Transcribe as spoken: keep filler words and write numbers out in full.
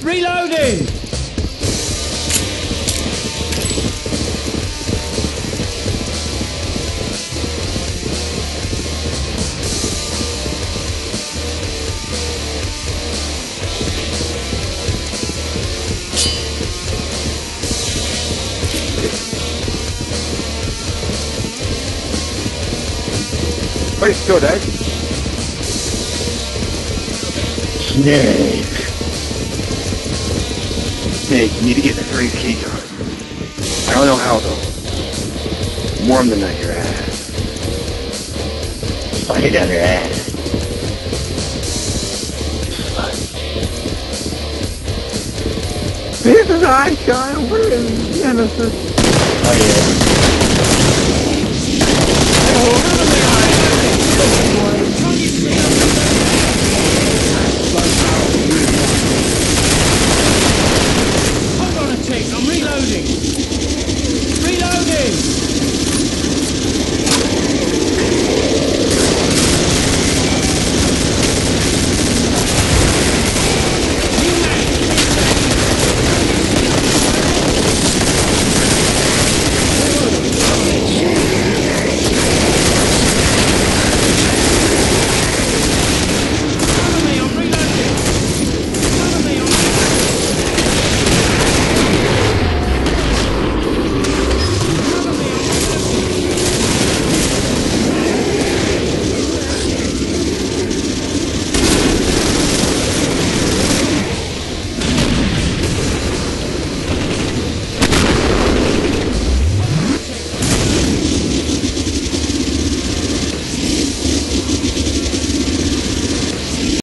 Reloading! Oh, he's still dead? Snake. Snake, you need to get the three key card. I don't know how though. Warm the nut your ass. Find it down your ass. This is Einstein. Where is Genesis? Oh yeah. Oh,